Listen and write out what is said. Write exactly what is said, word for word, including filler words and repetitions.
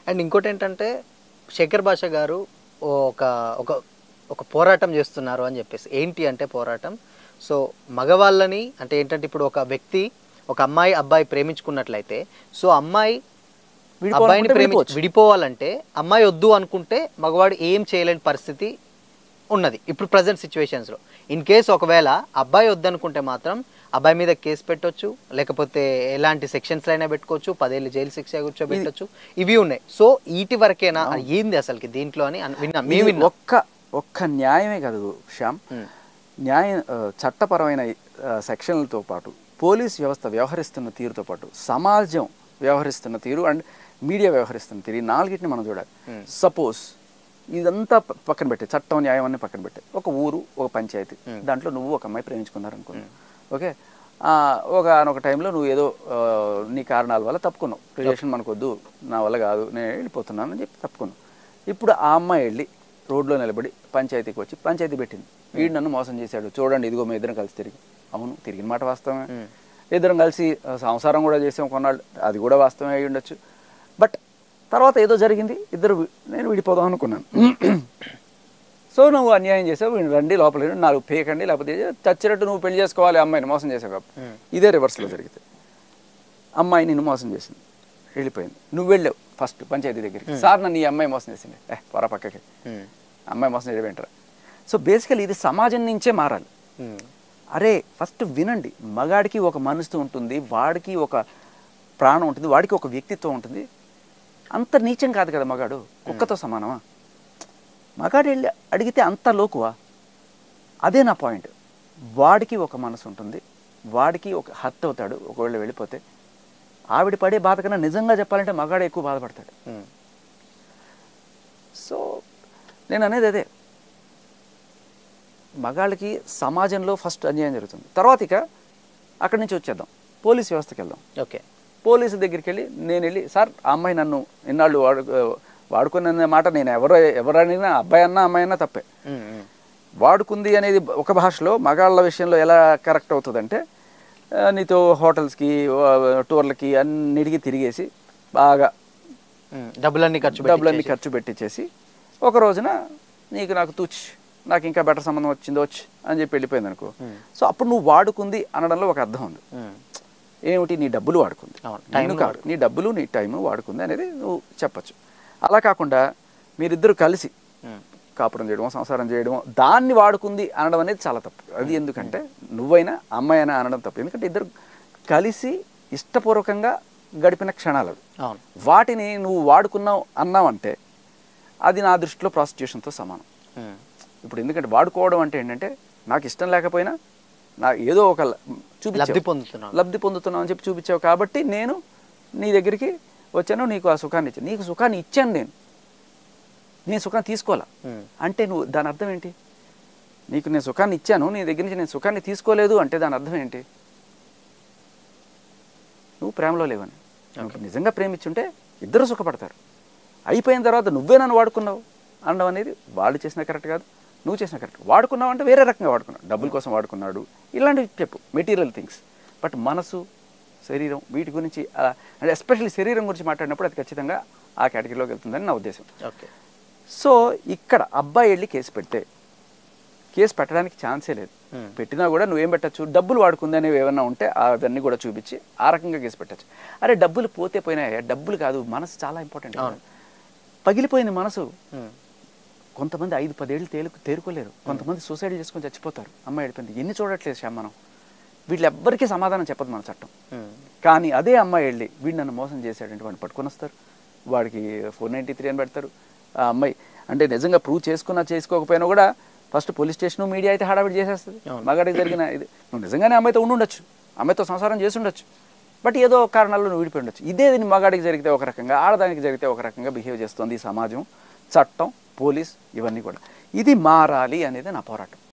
And ఇంకోటి ఏంటంటే శేఖర్ భాష గారు ఒక ఒక ఒక పోరాటం చేస్తున్నారు అని చెప్పేసి. ఏంటి అంటే పోరాటం, సో మగవాళ్ళని అంటే ఏంటంటే ఇప్పుడు ఒక వ్యక్తి ఒక అమ్మాయి అబ్బాయి ప్రేమించుకున్నట్లయితే, సో అమ్మాయి అబ్బాయిని ప్రేమించి విడిపోవాలంటే అమ్మాయి వద్దు అనుకుంటే మగవాడు ఏం చేయలేని పరిస్థితి ఉన్నది ఇప్పుడు ప్రజెంట్ సిచ్యువేషన్స్లో. ఇన్ కేస్ ఒకవేళ అబ్బాయి వద్దనుకుంటే మాత్రం అబ్బాయి మీద కేసు పెట్టొచ్చు, లేకపోతే ఎలాంటి సెక్షన్స్ అయినా పెట్టుకోవచ్చు, పదేళ్ళు జైలు శిక్ష కూర్చోబెట్టొచ్చు, ఇవి ఉన్నాయి. సో వీటి వరకేనా ఏంది అసలుకి దీంట్లో అని విన్నా మేము విన్నా. ఒక్క ఒక్క న్యాయమే కాదు శ్యామ్, న్యాయ చట్టపరమైన సెక్షన్లతో పాటు పోలీస్ వ్యవస్థ వ్యవహరిస్తున్న తీరుతో పాటు సమాజం వ్యవహరిస్తున్న తీరు అండ్ మీడియా వ్యవహరిస్తున్న తీరు, ఈ నాలుగిటిని మనం చూడాలి. సపోజ్ ఇదంతా పక్కన పెట్టే చట్టం న్యాయం అన్ని పక్కన పెట్టే ఒక ఊరు ఒక పంచాయతీ, దాంట్లో నువ్వు ఒక అమ్మాయి ప్రేమించుకున్నారనుకున్నావు. ఓకే, ఒక ఒక టైంలో నువ్వు ఏదో నీ కారణాల వల్ల తప్పుకున్నావు, రిలేషన్ మనకొద్దు, నా వల్ల కాదు, నేను వెళ్ళిపోతున్నాను అని చెప్పి తప్పుకున్నావు. ఇప్పుడు ఆ అమ్మాయి వెళ్ళి రోడ్లో నిలబడి పంచాయతీకి వచ్చి పంచాయతీ పెట్టింది, వీడు నన్ను మోసం చేశాడు, చూడండి ఇదిగో మేము ఇద్దరం కలిసి తిరిగి. అవును, తిరిగిన మాట వాస్తవమే, ఇద్దరం కలిసి సంసారం కూడా చేసాం కొన్నాళ్ళు, అది కూడా వాస్తవమే అయి ఉండొచ్చు. బట్ తర్వాత ఏదో జరిగింది, ఇద్దరు నేను విడిపోదాం అనుకున్నాను. సో నువ్వు అన్యాయం చేసావు, వీడు రండి లోపల నాలుగు పేకండి, లేకపోతే చచ్చినట్టు నువ్వు పెళ్లి చేసుకోవాలి అమ్మాయిని మోసం చేసావు కాబట్టి. ఇదే రివర్స్లో జరిగితే అమ్మాయి నిన్ను మోసం చేసింది, వెళ్ళిపోయింది, నువ్వు వెళ్ళావు ఫస్ట్ పంచాయతీ దగ్గరికి, సార్ నన్ను ఈ అమ్మాయి మోసం చేసింది, ఏ పొర పక్కకి అమ్మాయి మోసం చేయడం ఏంటరా. సో బేసికలీ ఇది సమాజం నుంచే మారాలి. అరే ఫస్ట్ వినండి, మగాడికి ఒక మనసు ఉంటుంది, వాడికి ఒక ప్రాణం ఉంటుంది, వాడికి ఒక వ్యక్తిత్వం ఉంటుంది. అంత నీచం కాదు కదా మగాడు, కుక్కతో సమానమా? మగాడు వెళ్ళి అడిగితే అంత లోకువా? అదే నా పాయింట్. వాడికి ఒక మనసు ఉంటుంది, వాడికి ఒక హర్ట్ అవుతాడు ఒకవేళ వెళ్ళిపోతే. ఆవిడ పడే బాధ కన్నా నిజంగా చెప్పాలంటే మగాడు ఎక్కువ బాధపడతాడు. సో నేను అనేది అదే, మగాళ్ళకి సమాజంలో ఫస్ట్ అన్యాయం జరుగుతుంది. తర్వాత ఇక అక్కడి నుంచి వచ్చేద్దాం, పోలీస్ వ్యవస్థకి వెళ్దాం. ఓకే, పోలీసు దగ్గరికి వెళ్ళి నేను వెళ్ళి సార్ ఆ అమ్మాయి నన్ను ఇన్నాళ్ళు వాడు వాడుకున్న మాట నేను ఎవరో ఎవరైనా అబ్బాయి అన్నా అమ్మాయి అన్నా తప్పే. వాడుకుంది అనేది ఒక భాషలో, మగాళ్ళ విషయంలో ఎలా కరెక్ట్ అవుతుందంటే నీతో హోటల్స్కి టూర్లకి అన్నిటికీ తిరిగేసి బాగా డబ్బులన్నీ ఖర్చు డబ్బులన్నీ ఖర్చు పెట్టించేసి ఒక రోజున నీకు నాకు తూచ్ నాకు ఇంకా బెటర్ సంబంధం వచ్చిందో వచ్చి అని చెప్పి వెళ్ళిపోయింది అనుకో. సో అప్పుడు నువ్వు వాడుకుంది అనడంలో ఒక అర్థం ఉంది. ఏమిటి, నీ డబ్బులు వాడుకుంది, టైం కాదు, నీ డబ్బులు నీ టైము వాడుకుంది అనేది నువ్వు చెప్పచ్చు. అలా కాకుండా మీరిద్దరు కలిసి కాపురం చేయడం సంసారం చేయడం దాన్ని వాడుకుంది అనడం అనేది చాలా తప్పు. అది ఎందుకంటే నువ్వైనా అమ్మాయి అయినా అనడం తప్పు, ఎందుకంటే ఇద్దరు కలిసి ఇష్టపూర్వకంగా గడిపిన క్షణాలు అవి. వాటిని నువ్వు వాడుకున్నావు అన్నావంటే అది నా దృష్టిలో ప్రాస్టిట్యూషన్తో సమానం. ఇప్పుడు ఎందుకంటే వాడుకోవడం అంటే ఏంటంటే నాకు ఇష్టం లేకపోయినా నా ఏదో ఒక చూపి లబ్ధి పొందుతున్నావు లబ్ధి పొందుతున్నావు అని చెప్పి చూపించావు కాబట్టి నేను నీ దగ్గరికి వచ్చాను, నీకు ఆ సుఖాన్ని ఇచ్చాను. నీకు సుఖాన్ని ఇచ్చాను నేను, నేను సుఖాన్ని తీసుకోవాలా అంటే నువ్వు దాని అర్థం ఏంటి? నీకు నేను సుఖాన్ని ఇచ్చాను, నీ దగ్గర నుంచి నేను సుఖాన్ని తీసుకోలేదు అంటే దాని అర్థం ఏంటి? నువ్వు ప్రేమలో లేవని. నువ్వు నిజంగా ప్రేమించుంటే ఇద్దరు సుఖపడతారు. అయిపోయిన తర్వాత నువ్వే నన్ను వాడుకున్నావు అనడం అనేది వాళ్ళు చేసిన కరెక్ట్ కాదు, నువ్వు చేసిన కరెక్ట్. వాడుకున్నావు అంటే వేరే రకంగా వాడుకున్నావు, డబ్బుల కోసం వాడుకున్నాడు, ఇలాంటివి చెప్పు, మెటీరియల్ థింగ్స్. బట్ మనసు శరీరం వీటి గురించి అంటే ఎస్పెషల్లీ శరీరం గురించి మాట్లాడినప్పుడు అది ఖచ్చితంగా ఆ కేటగిరీలోకి వెళ్తుందని నా ఉద్దేశం. ఓకే, సో ఇక్కడ అబ్బాయి వెళ్ళి కేసు పెడితే కేసు పెట్టడానికి ఛాన్సే లేదు. పెట్టినా కూడా నువ్వేం పెట్టచ్చు, డబ్బులు వాడుకుంది అనేవి ఏమన్నా ఉంటే అవన్నీ కూడా చూపించి ఆ రకంగా కేసు పెట్టచ్చు. అరే డబ్బులు పోతే పోయినాయా, డబ్బులు కాదు మనసు చాలా ఇంపార్టెంట్. పగిలిపోయింది మనసు. కొంతమంది ఐదు పదేళ్ళు తేలు తేరుకోలేరు, కొంతమంది సూసైడ్ చేసుకొని చచ్చిపోతారు. అమ్మాయి వెళ్ళిపోయింది, ఎన్ని చూడట్లేదు శ్యామ్ మనం. వీళ్ళు ఎవ్వరికీ సమాధానం చెప్పదు మన చట్టం. కానీ అదే అమ్మాయి వెళ్ళి వీడు నన్ను మోసం చేశాడంటే వాడిని పట్టుకొని వస్తారు, వాడికి ఫోర్ నైంటీ త్రీ అని పెడతారు. ఆ అమ్మాయి అంటే నిజంగా ప్రూవ్ చేసుకున్నా చేసుకోకపోయినా కూడా ఫస్ట్ పోలీస్ స్టేషన్ మీడియా అయితే హడావిడి చేసేస్తుంది. మగాడికి జరిగిన ఇది నువ్వు నిజంగానే అమ్మాయితో ఉండి ఉండొచ్చు, అమ్మాయితో సంసారం చేసి ఉండొచ్చు, బట్ ఏదో కారణాల్లో నువ్వు విడిపోయి ఉండొచ్చు. ఇదే మగాడికి జరిగితే ఒక రకంగా, ఆడదానికి జరిగితే ఒక రకంగా బిహేవ్ చేస్తుంది ఈ సమాజం, చట్టం, పోలీస్, ఇవన్నీ కూడా. ఇది మారాలి అనేది నా పోరాటం.